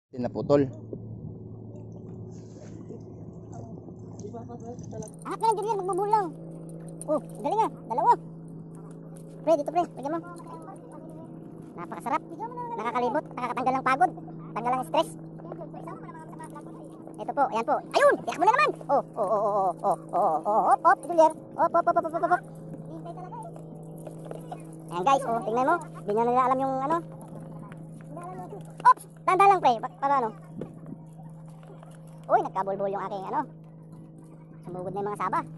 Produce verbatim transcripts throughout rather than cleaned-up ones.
Pinaputol. Ahap na lang, Julian, magbubulang. Oh, galing ah, dalawa. Pre, dito pre, lagyan mo. Napakasarap. Nakakalibot, nakakatanggal ng pagod. Tanggal ng stress. Ito po, ayan po. Ayun, tiyak mo na naman. Oh, oh, oh, oh, oh, oh, oh, oh, hop, hop, Julian. Hop, hop, hop, hop, hop, hop. Ayan guys, oh, tingnan mo. Hindi niya nila alam yung ano. Oops, tanda lang pre, para ano. Uy, nagkabulbul yung aking ano. Sumugod na yung mga saba.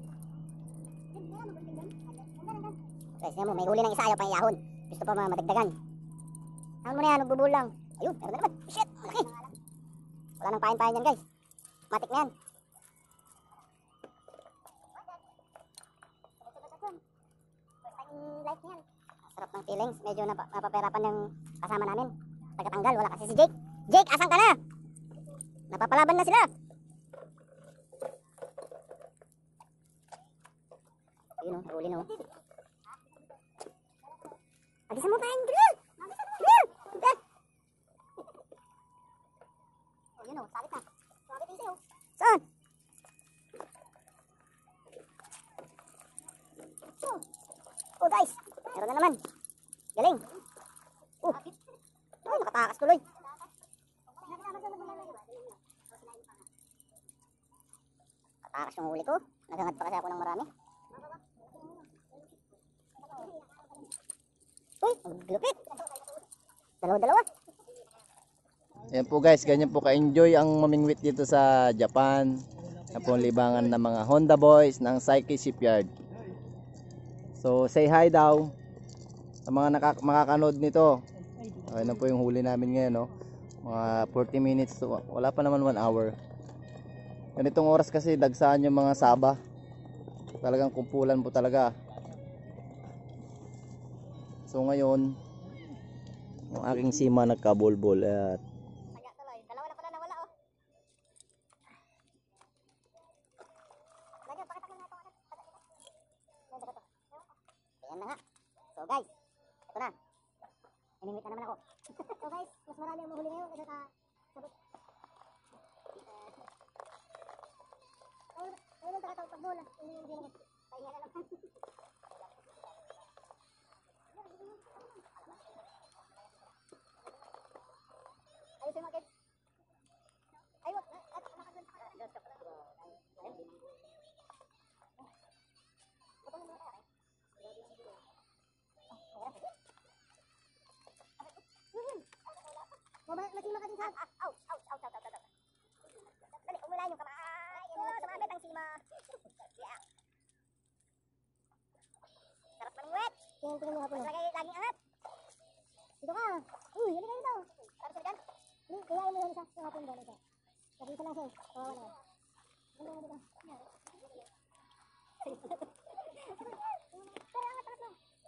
Guys, tingnan mo, may huli ng isa, ayaw pang iyahon. Gusto pa mga madagdagan. Saan mo na yan, nagbubul lang. Ayun, meron na naman. Shit, malaki. Wala nang pain-pain yan guys. Matik na yan. Sarap ng feelings. Medyo nap napaperapan yung kasama namin. Tagatanggal, wala kasi si Jake. Jake, asan ka na? Napapalaban na sila. Ayun o, huli no. Agisan mo pa yung drill. Drill. Drill. Oh, yun o, sabit na. Sabit yung sa'yo. Saan? Oh guys, meron na naman. Galing. Oh, ay nakatakas tuloy. Nakatakas yung huli ko. Nagangad pa kasi ako ng marami. Uy, lupit. Dalawa-dalawa. Ayan po guys, ganyan po ka-enjoy ang mamingwit dito sa Japan. Yan po ang libangan ng mga Honda boys ng Saiki Shipyard. So say hi daw sa mga nakak makakanood nito. Ayun na po yung huli namin ngayon, no? Mga forty minutes to, wala pa naman one hour. Ganitong oras kasi dagsaan yung mga saba. Talagang kumpulan po talaga. So ngayon, yung aking sima nagkabulbol at Dalawa na pala nawala oh. Lagyan, pakita ko na ito. Ayan na nga. So guys, ito na. Inimit na naman ako. So guys, mas marami ang mahuli ngayon kasi sa sabot. Ayun, ayun ang takatawag pagbola. Hindi yung ginamit. Pahinga na lang. Ayun yung mga kids. Ayun, at nakaganda ka. Masima ka din sa... Ouch, ouch, ouch, ouch, ouch, ouch. Dali, umula yung kamay. Sumabit ang sima. Yeah. Sarap maningwit. Tingin, tingin mo nga po. Lagi, laging angat. Dito ka. Uy, yan ka dito. Para sa dyan. Hindi, kaya mo yan isa. Yung ating bola. Sabi ko lang siya. Kawawa na yan. Ano mo dito? Pero angat, angat mo.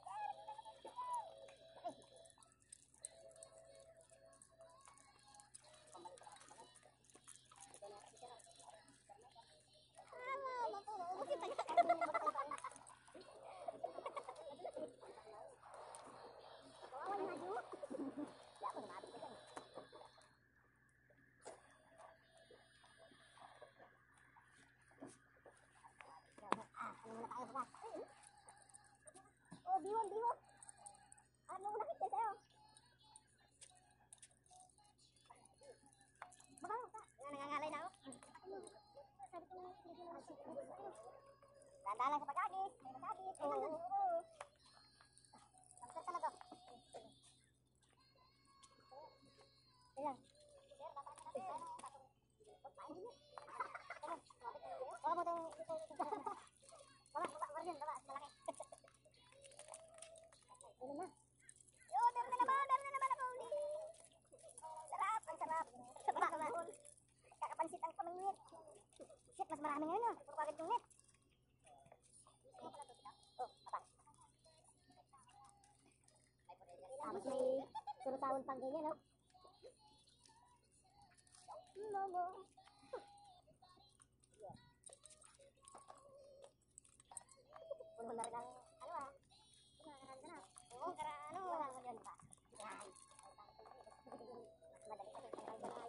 Oh, bihon, bihon. Ano mo nakita sa'yo? Baka, nangangalay na ako. Tanda lang sa pag-agis. Pag-agis. Oo, oo, oo. Samsat ka na to. Ayan. Baka mo itong... Baba, baba, baba dyan, baba. Malaki. Ano na? Yo, meron na naman, meron na naman ako. Sarap, ang sarap. Sarap naman. Kakapansit ang pamingwit. Shit, mas marami ngayon ah. Puro kagad yung net. Oh, apa? Tapos may surutawon pang ganyan, no? Momo. Puno na rin ang, ano ah. Kumakaran ka na. Oo, kara, ano, ano yan pa. Yan. Madali kasi.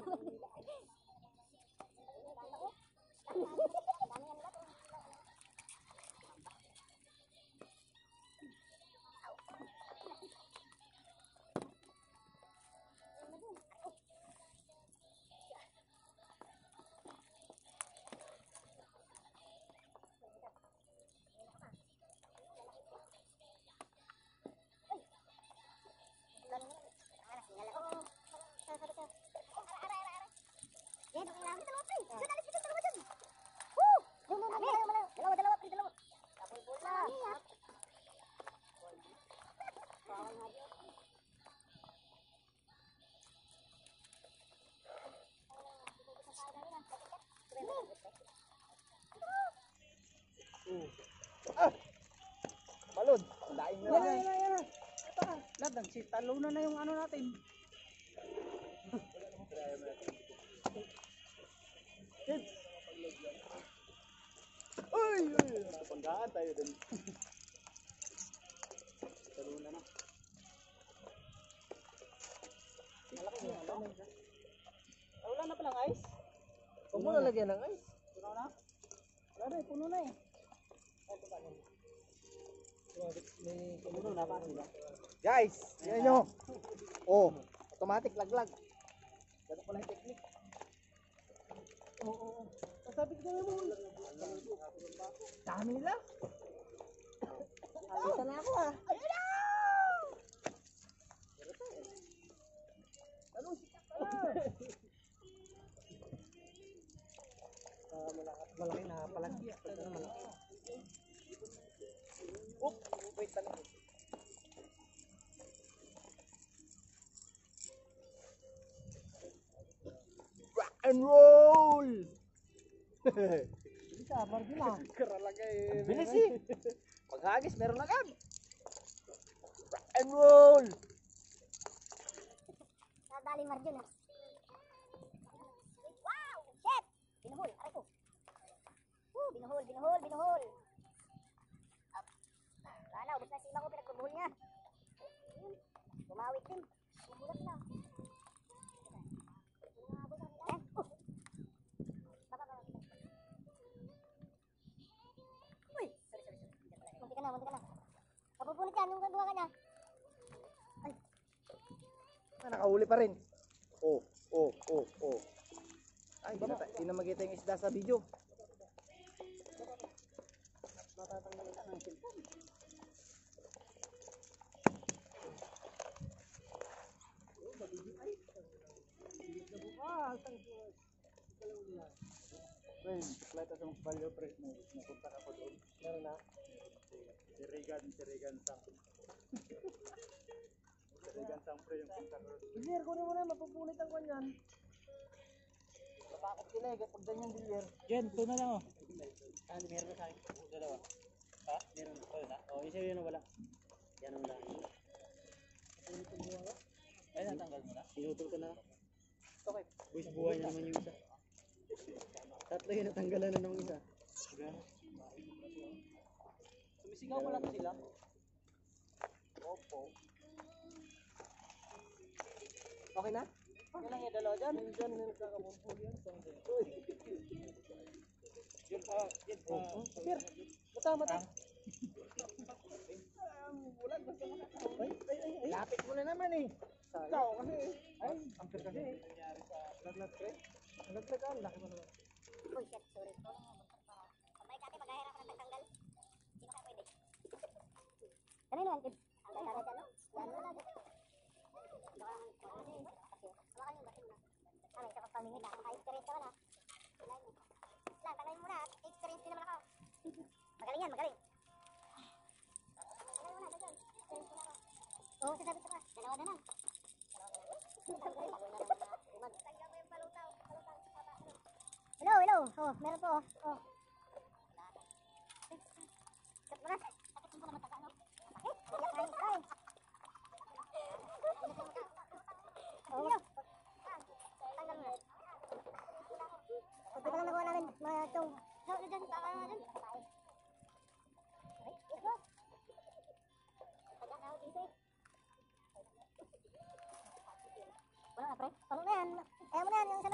Balod. Laing Yan na, yan na, yan na. Ito ka. Ladag, si talunan na yung ano natin. Uy! Uy! Panggaan tayo din. Talunan na. Malaki yung ano. Ah, wala na palang ice? Huwag mo na lagyan ng ice. Puno na? Wala na eh, puno na eh. Ay, ito ba? May puno na pa sila. Guys, yan nyo. Oh, automatic laglag. Ganun pala yung technique. Oo, oo, oo. Sabi ko na mo. Dami nila. Alita na ako ah. Ayun na! Talong sikat ka na. Ah, malaki, malaki na palagi. Ito na malaki. Oop, wait lang. Rock and roll! Bisa, margin na. Karalagay. Bilis eh. Paghagis, meron agad. Rock and roll! Nadali margin ah. Wow! Shit! Binuhol, aray ko. Woo, binuhol, binuhol, binuhol. Up. Wala na, ubos na sima ko, pinagbubuhol niya. Yun, bumawit din. Bumulat na. Ayan, oh. Baba, baba. Uy! Sorry, sorry, sorry. Munti ka na, munti ka na. Mapupunit yan, yung gawa ka niya. Ay, Ah, nakahuli pa rin. Oh, oh, oh, oh. Ay, hindi na, ta- hindi na makita yung isda sa video. Matatanggalin ka ng cellphone. Friend, supply ta sa mga value press mo. Napunta ka po doon. Meron na? Si Regan, si Regan Sang. Si Regan Sang pre yung punta ko. Bilir, kunin mo na, mapupunit ang kanyan. Napakot sila eh, kapag ganyan bilir. Jen, ito na lang oh. Saan, meron na sa akin? Dalawa. Ha? Meron na. Wala na? Oo, isa yun na wala. Yan ang lang. Ay, natanggal mo na? Pinutol ko na. Okay. Buwis buhay na naman yung isa. Tatlo yun, natanggalan na ng isa. Sumisigaw mo lang sila. Opo. Okay na? Yan lang yung dalawa dyan. Dyan, may nagkakabumpul yan. Yun pa, yun pa. Sir, mata, mata. Bulag, basta makakawin. Ay, ay, ay. Lapit mo na naman eh. Ikaw kasi eh. Ay, ampir kasi eh. Nangyari sa laglag pre. Laglag ka, laki mo naman. uy, shit, sorry. Sabay ka ate, maghahirap ka ng tanggal. Hindi mo kaya pwede. Ano yun, Kid? Ang ganda na dyan, no? Yan mo lang. Baka naman, baka naman, hawakan yung bati mo na. Ah, may isa kang pamingin na. Maka-experience ka man ha. Wala yun. Lang, tanggalin mo na. Experience din naman ako. Magaling yan, magaling. Tanggalin mo na, dyan. Experience mo na ako. Oo, sasabi ko ka. Dalawa na lang. Hello, hello. Oh, meron po. Oh. Kat mo na. Sakit mo naman taga, no? Sakit. Iyak na yun. Ay. Oh. Tanggal mo na. Pagkita lang nakuha namin mga chong. So, dyan, baka na dyan. Ay, ito. Taga na ako dito eh. Wala na, pre. Palo na yan. Kaya mo na yan, yung isa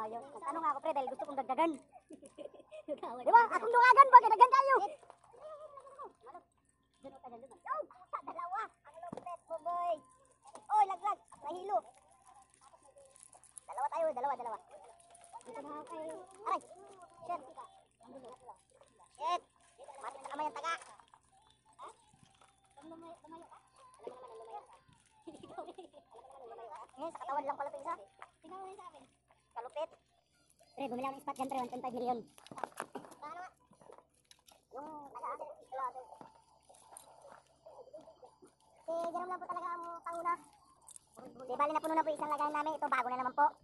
ayaw. Nagtanong ako, pre, dahil gusto kong dagdagan. Di ba? Akong dungagan ba? Dagdagan kayo. Dalawa tayo, dalawa. Yo, puta, dalawa. Ang lupit mo, boy. Oy, laglag. Nahilo. Dalawa tayo, dalawa, dalawa. Dito na ako kayo. Aray. Shit. Shit. Mati na kamay ang taga. Ha? Lumayo, lumayo ka? Alam mo naman, lumayo ka. Ngayon, sa katawan lang pala ito isa. Tingnan mo sa akin. Kalupit. Pre, bumili ako ng spot dyan, pre. one point five million. Paano nga? Yung nag-aasin. Si Jerome lang po talaga ang panguna. Di bali na puno na po isang lagayan namin. Ito bago na naman po.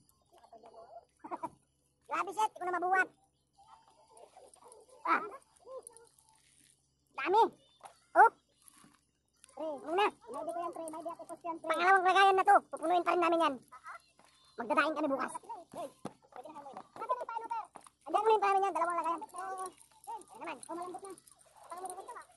Grabe shit, hindi ko na mabuhat. Ah. Dami. Oh. Pre, muna. May di ko yan, pre. May di ako post yan, pre. Pangalawang lagayan na to. Pupunuin pa rin namin yan. Magdadaing kami bukas. Hey, pwede na kayo mo ito. Nasaan yung paano, pre? Andiyan mo yung pa namin yan. Dalawang lagayan. Oh. Hey, naman. Oh, malambot na. Tangan mo doon ka na.